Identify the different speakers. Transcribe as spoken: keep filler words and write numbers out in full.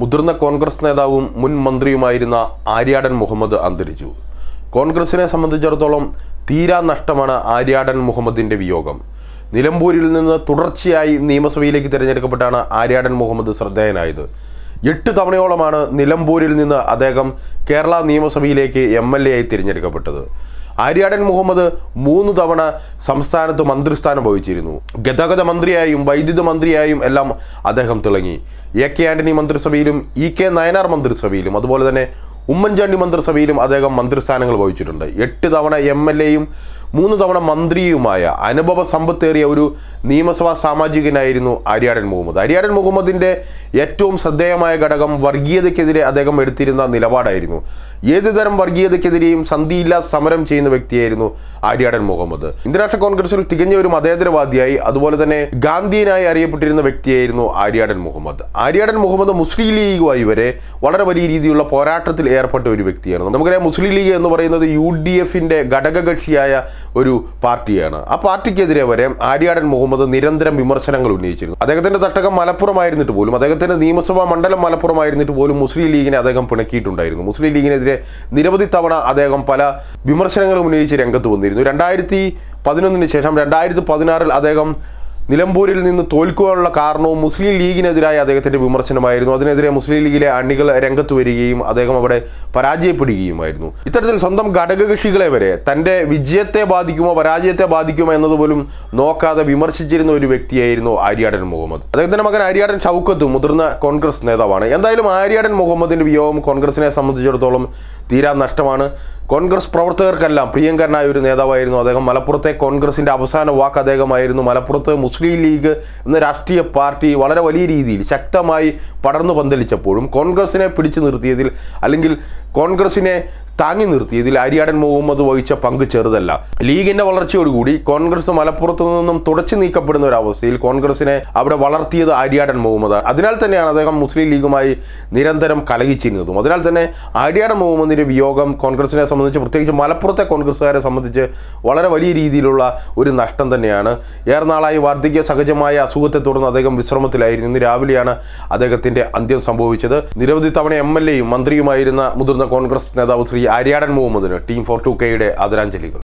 Speaker 1: മുതിർന്ന കോൺഗ്രസ് നേതാവും മുൻ മന്ത്രിയുമായിരുന്ന ആര്യാടൻ മുഹമ്മദ് അന്തരിച്ചു. കോൺഗ്രസിനെ സംബന്ധിച്ചിടത്തോളം തീരാ നഷ്ടമാണ് ആര്യാടൻ മുഹമ്മദിൻ്റെ വിയോഗം. നിലമ്പൂരിൽ നിന്ന് തുടർച്ചയായി നിയമസഭയിലേക്ക് തിരഞ്ഞെടുക്കപ്പെട്ടാണ് ആര്യാടൻ മുഹമ്മദ് ശ്രദ്ധേയനായത്. എട്ട് തവണയോളമാണ് നിലമ്പൂരിൽ നിന്ന് അദ്ദേഹം കേരള നിയമസഭയിലേക്ക് എം എൽ എ ആയി തിരഞ്ഞെടുക്കപ്പെട്ടത്. ആര്യാടൻ മുഹമ്മദ് മൂന്ന് തവണ സംസ്ഥാനത്ത് മന്ത്രിസ്ഥാനം വഹിച്ചിരുന്നു. ഗതാഗത മന്ത്രിയായും വൈദ്യുത മന്ത്രിയായും എല്ലാം അദ്ദേഹം തിളങ്ങി. എ കെ ആന്റണി മന്ത്രിസഭയിലും ഇ കെ നയനാർ മന്ത്രിസഭയിലും അതുപോലെ തന്നെ ഉമ്മൻചാണ്ടി മന്ത്രിസഭയിലും അദ്ദേഹം മന്ത്രിസ്ഥാനങ്ങൾ വഹിച്ചിട്ടുണ്ട്. എട്ട് തവണ എം എൽ എയും മൂന്ന് തവണ മന്ത്രിയുമായ അനുഭവ സമ്പത്തേറിയ ഒരു നിയമസഭാ സാമാജികനായിരുന്നു ആര്യാടൻ മുഹമ്മദ്. ആര്യാടൻ മുഹമ്മദിൻ്റെ ഏറ്റവും ശ്രദ്ധേയമായ ഘടകം വർഗീയതയ്ക്കെതിരെ അദ്ദേഹം എടുത്തിരുന്ന നിലപാടായിരുന്നു. ഏത് തരം വർഗീയതയ്ക്കെതിരെയും സന്ധിയില്ലാ സമരം ചെയ്യുന്ന വ്യക്തിയായിരുന്നു ആര്യാടൻ മുഹമ്മദ്. ഇന്ത്യൻ നാഷണൽ കോൺഗ്രസിൽ തികഞ്ഞ ഒരു മതേതരവാദിയായി അതുപോലെ തന്നെ ഗാന്ധിയനായി അറിയപ്പെട്ടിരുന്ന വ്യക്തിയായിരുന്നു ആര്യാടൻ മുഹമ്മദ്. ആര്യാടൻ മുഹമ്മദ് മുസ്ലിം ലീഗുമായി വരെ വളരെ വലിയ രീതിയിലുള്ള പോരാട്ടത്തിൽ ഏർപ്പെട്ട ഒരു വ്യക്തിയാണ്. നമുക്കറിയാം, മുസ്ലിം ലീഗ് എന്ന് പറയുന്നത് യു ഡി എഫിൻ്റെ ഘടകകക്ഷിയായ ഒരു പാർട്ടിയാണ്. ആ പാർട്ടിക്കെതിരെ വരെ ആര്യാടൻ മുഹമ്മദ് നിരന്തരം വിമർശനങ്ങൾ ഉന്നയിച്ചിരുന്നു. അദ്ദേഹത്തിൻ്റെ തട്ടകം മലപ്പുറമായിരുന്നിട്ട് പോലും, അദ്ദേഹത്തിൻ്റെ നിയമസഭാ മണ്ഡലം മലപ്പുറമായിരുന്നിട്ട് പോലും മുസ്ലിം ലീഗിനെ അദ്ദേഹം പിണക്കിയിട്ടുണ്ടായിരുന്നു. മുസ്ലിം ലീഗിനെതിരെ നിരവധി തവണ അദ്ദേഹം പല വിമർശനങ്ങളും ഉന്നയിച്ച് രംഗത്ത് വന്നിരുന്നു. രണ്ടായിരത്തി പതിനൊന്നിന് ശേഷം രണ്ടായിരത്തി പതിനാറിൽ അദ്ദേഹം നിലമ്പൂരിൽ നിന്ന് തോൽക്കുവാനുള്ള കാരണവും മുസ്ലിം ലീഗിനെതിരായ അദ്ദേഹത്തിൻ്റെ വിമർശനമായിരുന്നു. അതിനെതിരെ മുസ്ലിം ലീഗിലെ അണികൾ രംഗത്ത് വരികയും അദ്ദേഹം അവിടെ പരാജയപ്പെടുകയുമായിരുന്നു. ഇത്തരത്തിൽ സ്വന്തം ഘടകകക്ഷികളെ വരെ തൻ്റെ വിജയത്തെ ബാധിക്കുമോ പരാജയത്തെ ബാധിക്കുമോ എന്നതുപോലും നോക്കാതെ വിമർശിച്ചിരുന്ന ഒരു വ്യക്തിയായിരുന്നു ആര്യാടൻ മുഹമ്മദ്. അദ്ദേഹത്തിൻ്റെ മകൻ ആര്യാടൻ ഷൗക്കത്ത് മുതിർന്ന കോൺഗ്രസ് നേതാവാണ്. എന്തായാലും ആര്യാടൻ മുഹമ്മദിൻ്റെ വിയോഗം കോൺഗ്രസിനെ സംബന്ധിച്ചിടത്തോളം തീരാ നഷ്ടമാണ്. കോൺഗ്രസ് പ്രവർത്തകർക്കെല്ലാം പ്രിയങ്കരനായ ഒരു നേതാവായിരുന്നു അദ്ദേഹം. മലപ്പുറത്തെ കോൺഗ്രസിൻ്റെ അവസാന വാക്ക് അദ്ദേഹമായിരുന്നു. മലപ്പുറത്ത് മുസ്ലിം ലീഗ് എന്ന രാഷ്ട്രീയ പാർട്ടി വളരെ വലിയ രീതിയിൽ ശക്തമായി പടർന്നു പന്തലിച്ചപ്പോഴും കോൺഗ്രസിനെ പിടിച്ചു നിർത്തിയതിൽ അല്ലെങ്കിൽ കോൺഗ്രസിനെ താങ്ങി നിർത്തിയതിൽ ആര്യാടൻ മുഹമ്മദ് വഹിച്ച പങ്ക് ചെറുതല്ല. ലീഗിൻ്റെ വളർച്ചയോടുകൂടി കോൺഗ്രസ് മലപ്പുറത്ത് നിന്നും തുടച്ചു നീക്കപ്പെടുന്ന ഒരവസ്ഥയിൽ കോൺഗ്രസിനെ അവിടെ വളർത്തിയത് ആര്യാടൻ മുഹമ്മദാണ്. അതിനാൽ തന്നെയാണ് അദ്ദേഹം മുസ്ലിം ലീഗുമായി നിരന്തരം കലഹിച്ചിരുന്നതും. അതിനാൽ തന്നെ ആര്യാടൻ മുഹമ്മദിൻ്റെ വിയോഗം കോൺഗ്രസിനെ സംബന്ധിച്ച്, പ്രത്യേകിച്ച് മലപ്പുറത്തെ കോൺഗ്രസ്സുകാരെ സംബന്ധിച്ച് വളരെ വലിയ രീതിയിലുള്ള ഒരു നഷ്ടം തന്നെയാണ്. ഏറെ നാളായി വാർദ്ധക്യ സഹജമായ അസുഖത്തെ തുടർന്ന് അദ്ദേഹം വിശ്രമത്തിലായിരുന്നു. ഇന്ന് രാവിലെയാണ് അദ്ദേഹത്തിൻ്റെ അന്ത്യം സംഭവിച്ചത്. നിരവധി തവണ എം എൽ എയും മന്ത്രിയുമായിരുന്ന മുതിർന്ന കോൺഗ്രസ് നേതാവ് ശ്രീ ആര്യാടൻ മുഹമ്മദിന് ടീം ഫോർ ടു കെയുടെ ആദരാഞ്ജലികൾ.